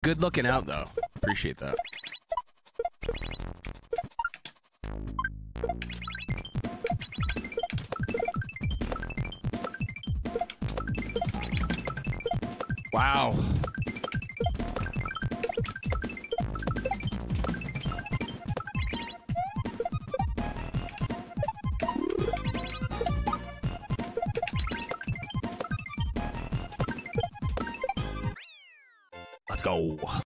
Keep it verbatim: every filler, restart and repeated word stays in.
good looking out, though. Appreciate that. Wow. Let's go.